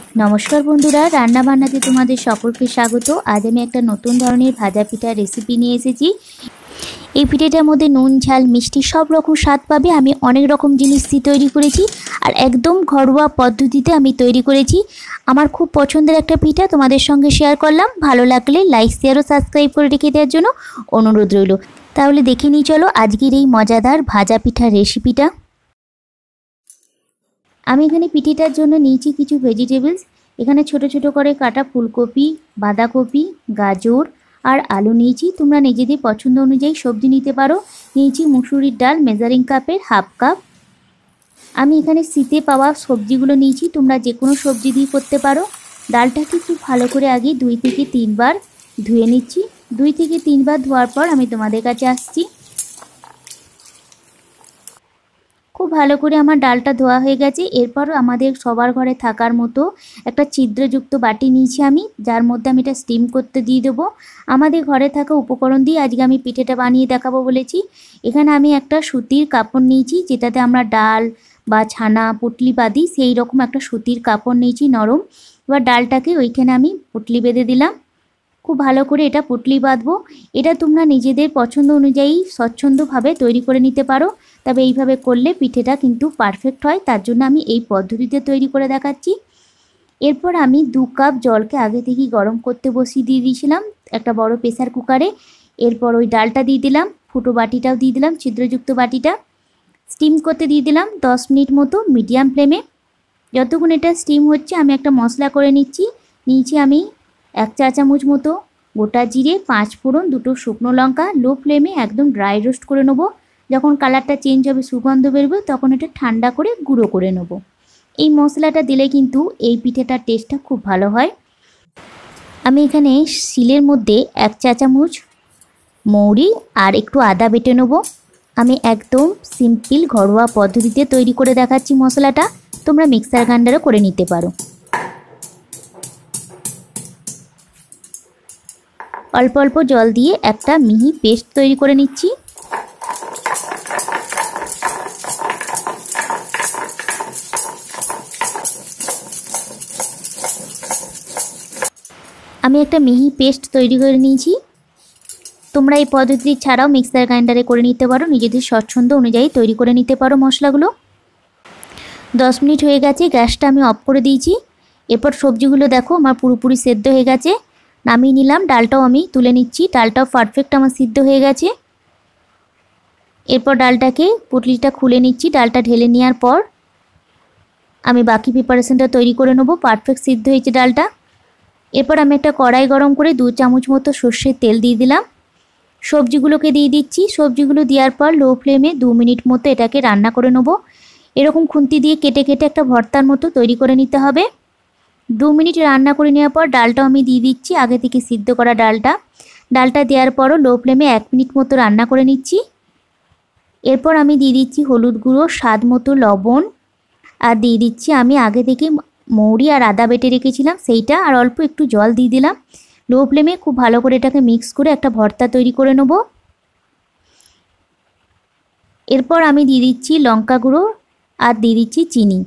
नमस्कार बंधुरा रान्ना बान्नाते तुम्हादेर सकलके स्वागत। आज आमि एकटा नतून धरनेर भाजा पिठार रेसिपि निये एसेछि। এই পিঠেটার মধ্যে নুন ঝাল মিষ্টি সব রকম স্বাদ পাবে। আমি অনেক রকম জিনিস দিয়ে তৈরি করেছি আর একদম ঘরোয়া পদ্ধতিতে আমি তৈরি করেছি। আমার খুব পছন্দের একটা পিঠা তোমাদের সঙ্গে শেয়ার করলাম। ভালো লাগলে লাইক শেয়ার ও সাবস্ক্রাইব করে রেখে দেওয়ার জন্য অনুরোধ রইল। তাহলে দেখে নিই চলো আজকের এই মজাদার ভাজা পিঠার রেসিপিটা। আমি এখানে পিঠেটার জন্য নিয়েছি কিছু ভেজিটেবলস। এখানে ছোট ছোট করে কাটা ফুলকপি, বাঁধাকপি, গাজর আর আলু নিয়েছি। তোমরা নিজেদের পছন্দ অনুযায়ী সবজি নিতে পারো। নিয়েছি মুসুরির ডাল মেজারিং কাপের হাফ কাপ। আমি এখানে শীতে পাওয়া সবজিগুলো নিয়েছি, তোমরা যে কোনো সবজি দিয়ে করতে পারো। ডালটাকে একটু ভালো করে আগে 2 থেকে 3 বার ধুয়ে নিচ্ছি। 2 থেকে 3 বার ধোয়ার পর আমি তোমাদের কাছে আসছি। খুব ভালো করে আমার ডালটা ধোয়া হয়ে গেছে। এরপর আমাদের সবার ঘরে থাকার মতো একটা ছিদ্রযুক্ত বাটি নিয়েছি আমি, যার মধ্যে আমি এটা স্টিম করতে দিয়ে দেবো। আমাদের ঘরে থাকা উপকরণ দিয়ে আজকে আমি পিঠেটা বানিয়ে দেখাবো বলেছি। এখানে আমি একটা সুতির কাপড় নিয়েছি, যেটাতে আমরা ডাল বা ছানা পুটলি বাঁধি, সেই রকম একটা সুতির কাপড় নিয়েছি নরম। এবার ডালটাকে ওইখানে আমি পুটলি বেঁধে দিলাম। খুব ভালো করে এটা পুটলি বাঁধবো। এটা তোমরা নিজেদের পছন্দ অনুযায়ী স্বচ্ছন্দভাবে তৈরি করে নিতে পারো, তবে এইভাবে করলে পিঠেটা কিন্তু পারফেক্ট হয়। তার জন্য আমি এই পদ্ধতিতে তৈরি করে দেখাচ্ছি। এরপর আমি 2 কাপ জলকে আগে থেকেই গরম করতে বসিয়ে দিয়ে দিয়েছিলাম একটা বড় প্রেসার কুকারে। এরপর ওই ডালটা দিয়ে দিলাম, ফুটো বাটিটাও দিয়ে দিলাম, ছিদ্রযুক্ত বাটিটা। স্টিম করতে দিয়ে দিলাম 10 মিনিট মতো মিডিয়াম ফ্লেমে। যতক্ষণ এটা স্টিম হচ্ছে আমি একটা মশলা করে নিয়েছি আমি 1 চা চামচ মতো গোটা জিরে, 5 ফোড়ন, 2টো শুকনো লঙ্কা। লো ফ্লেমে একদম ড্রাই রোস্ট করে নেবো। যখন কালারটা চেঞ্জ হবে, সুগন্ধ বেরোবে, তখন এটা ঠান্ডা করে গুঁড়ো করে নেব। এই মশলাটা দিলে কিন্তু এই পিঠেটার টেস্টটা খুব ভালো হয়। আমি এখানে শিলের মধ্যে 1 চা চামচ মৌরি আর একটু আদা বেটে নেব। আমি একদম সিম্পল ঘরোয়া পদ্ধতিতে তৈরি করে দেখাচ্ছি মশলাটা। তোমরা মিক্সার গ্রাইন্ডারও করে নিতে পারো। অল্প অল্প জল দিয়ে একটা মিহি পেস্ট তৈরি করে নিচ্ছি। আমি একটা মিহি পেস্ট তৈরি করে নিয়েছি। তোমরা এই পদ্ধতি ছাড়াও মিক্সার গ্রাইন্ডারে করে নিতে পারো, নিজেদের স্বচ্ছন্দ অনুযায়ী তৈরি করে নিতে পারো মশলাগুলো। 10 মিনিট হয়ে গেছে, গ্যাসটা আমি অফ করে দিয়েছি। এরপর সবজিগুলো দেখো আমার পুরোপুরি সেদ্ধ হয়ে গেছে, নামিয়ে নিলাম। ডালটাও আমি তুলে নিচ্ছি, ডালটাও পারফেক্ট আমার সিদ্ধ হয়ে গেছে। এরপর ডালটাকে পুটলিটা খুলে নিচ্ছি। ডালটা ঢেলে নেওয়ার পর আমি বাকি প্রিপারেশনটা তৈরি করে নেবো। পারফেক্ট সিদ্ধ হয়েছে ডালটা। এরপর আমি একটা কড়াই গরম করে 2 চামচ মতো সর্ষের তেল দিয়ে দিলাম। সবজিগুলোকে দিয়ে দিচ্ছি। সবজিগুলো দেওয়ার পর লো ফ্লেমে 2 মিনিট মতো এটাকে রান্না করে নেব। এরকম খুন্তি দিয়ে কেটে কেটে একটা ভর্তার মতো তৈরি করে নিতে হবে। 2 মিনিট রান্না করে নেওয়ার পর ডালটাও আমি দিয়ে দিচ্ছি, আগে থেকে সিদ্ধ করা ডালটা দেওয়ার পরও লো ফ্লেমে 1 মিনিট মতো রান্না করে নিচ্ছি। এরপর আমি দিয়ে দিচ্ছি হলুদ গুঁড়ো, স্বাদ মতো লবণ, আর দিয়ে দিচ্ছি আমি আগে থেকে মৌরি আর আদা বেটে রেখেছিলাম সেইটা, আর অল্প একটু জল দিয়ে দিলাম। লো ফ্লেমে খুব ভালো করে এটাকে মিক্স করে একটা ভর্তা তৈরি করে নেব। এরপর আমি দিয়ে দিচ্ছি লঙ্কা গুঁড়ো আর দিয়ে দিচ্ছি চিনি।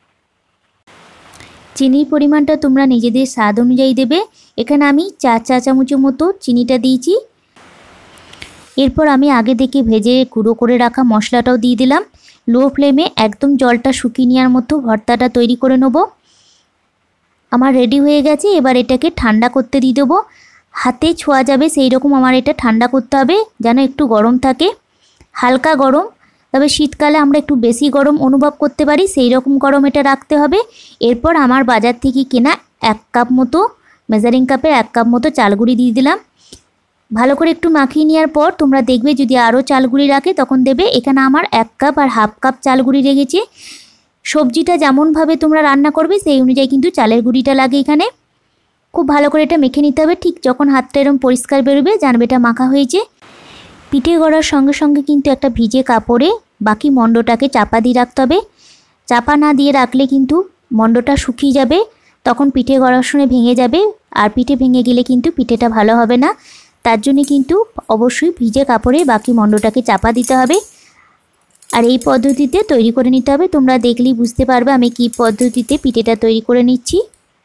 চিনির পরিমাণটা তোমরা নিজেদের স্বাদ অনুযায়ী দেবে। এখানে আমি 4 চা চামচের মতো চিনিটা দিয়েছি। এরপর আমি আগে থেকে ভেজে গুঁড়ো করে রাখা মশলাটাও দিয়ে দিলাম। লো ফ্লেমে একদম জলটা শুকিয়ে নেওয়ার মতো ভর্তাটা তৈরি করে নেব। আমার রেডি হয়ে গেছে। এবার এটাকে ঠান্ডা করতে দিয়ে দেবো। হাতে ছোঁয়া যাবে সেই রকম আমার এটা ঠান্ডা করতে হবে, যেন একটু গরম থাকে, হালকা গরম। তবে শীতকালে আমরা একটু বেশি গরম অনুভব করতে পারি, সেই রকম গরম এটা রাখতে হবে। এরপর আমার বাজার থেকে কেনা 1 কাপ মতো মেজারিং কাপের 1 কাপ মতো চালগুঁড়ি দিয়ে দিলাম। ভালো করে একটু মাখিয়ে নেওয়ার পর তোমরা দেখবে যদি আরও চালগুঁড়ি রাখে তখন দেবে। এখানে আমার 1 কাপ আর হাফ কাপ চালগুঁড়ি লেগেছে। সবজিটা যেমনভাবে তোমরা রান্না করবে সেই অনুযায়ী কিন্তু চালের গুঁড়িটা লাগে এখানে। খুব ভালো করে এটা মেখে নিতে হবে। ঠিক যখন হাতটা এরকম পরিষ্কার বেরোবে জানবে এটা মাখা হয়েছে। পিঠে গড়ার সঙ্গে সঙ্গে কিন্তু একটা ভিজে কাপড়ে বাকি মণ্ডটাকে চাপা দিয়ে রাখতে হবে। চাপা না দিয়ে রাখলে কিন্তু মণ্ডটা শুকিয়ে যাবে, তখন পিঠে গড়ার সময় ভেঙে যাবে, আর পিঠে ভেঙে গেলে কিন্তু পিঠেটা ভালো হবে না। তার জন্য কিন্তু অবশ্যই ভিজে কাপড়ে বাকি মণ্ডটাকে চাপা দিতে হবে। আর এই পদ্ধতিতে তৈরি করে নিতে হবে। তোমরা দেখলেই বুঝতে পারবে আমি কি পদ্ধতিতে পিঠেটা তৈরি করে নিচ্ছি।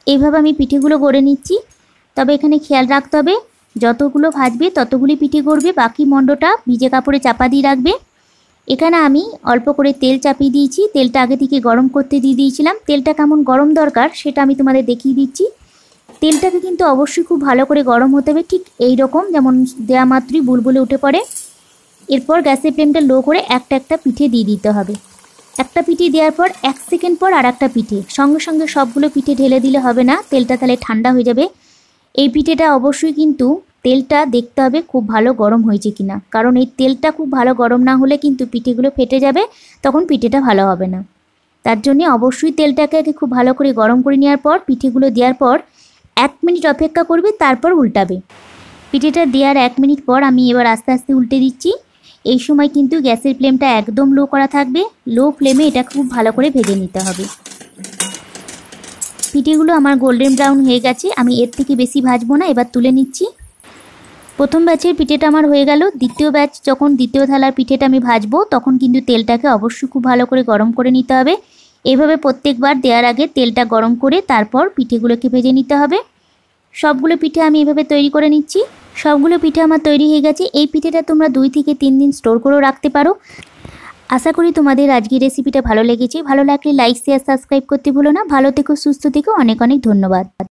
এইভাবে আমি পিঠেগুলো গড়ে নিচ্ছি। তবে এখানে খেয়াল রাখতে হবে যতগুলো ভাজবে ততগুলি পিঠে গড়বে, বাকি মণ্ডটা ভিজে কাপড়ে চাপা দিয়ে রাখবে। এখানে আমি অল্প করে তেল চাপিয়ে দিয়েছি, তেলটা আগে থেকে গরম করতে দিয়ে দিয়েছিলাম। তেলটা কেমন গরম দরকার সেটা আমি তোমাদের দেখিয়ে দিচ্ছি। তেলটাকে কিন্তু অবশ্যই খুব ভালো করে গরম হতে হবে, ঠিক এই রকম যেমন দেওয়া মাত্রই বুলবুলে উঠে পড়ে। এরপর গ্যাসের ফ্লেমটা লো করে একটা একটা পিঠে দিয়ে দিতে হবে। একটা পিঠে দেওয়ার পর 1 সেকেন্ড পর আর একটা পিঠে, সঙ্গে সঙ্গে সবগুলো পিঠে ঢেলে দিলে হবে না, তেলটা তাহলে ঠান্ডা হয়ে যাবে। এই পিঠেটা অবশ্যই কিন্তু তেলটা দেখতে হবে খুব ভালো গরম হয়েছে কিনা, কারণ এই তেলটা খুব ভালো গরম না হলে কিন্তু পিঠেগুলো ফেটে যাবে, তখন পিঠেটা ভালো হবে না। তার জন্য অবশ্যই তেলটাকে আগে খুব ভালো করে গরম করে নেওয়ার পর পিঠেগুলো দেওয়ার পর 1 মিনিট অপেক্ষা করবে, তারপর উল্টাবে। পিঠেটা দেওয়ার 1 মিনিট পর আমি এবার আস্তে আস্তে উল্টে দিচ্ছি। এই সময় কিন্তু গ্যাসের ফ্লেমটা একদম লো করা থাকবে, লো ফ্লেমে এটা খুব ভালো করে ভেজে নিতে হবে। পিঠেগুলো আমার গোল্ডেন ব্রাউন হয়ে গেছে, আমি এর থেকে বেশি ভাজবো না, এবার তুলে নিচ্ছি। প্রথম ব্যাচের পিঠেটা আমার হয়ে গেল। দ্বিতীয় ব্যাচ যখন দ্বিতীয় থালার পিঠেটা আমি ভাজবো তখন কিন্তু তেলটাকে অবশ্যই খুব ভালো করে গরম করে নিতে হবে। এইভাবে প্রত্যেকবার দেওয়ার আগে তেলটা গরম করে তারপর পিঠেগুলোকে ভেজে নিতে হবে। সবগুলো পিঠে আমি এভাবে তৈরি করে নিচ্ছি। সবগুলো পিঠে আমার তৈরি হয়ে গেছে। এই পিঠেটা তোমরা 2 থেকে 3 দিন স্টোর করেও রাখতে পারো। আশা করি তোমাদের আজকের রেসিপিটা ভালো লেগেছে। ভালো লাগলে লাইক, শেয়ার, সাবস্ক্রাইব করতে ভুলো না। ভালো থেকো, সুস্থ থেকো, অনেক অনেক ধন্যবাদ।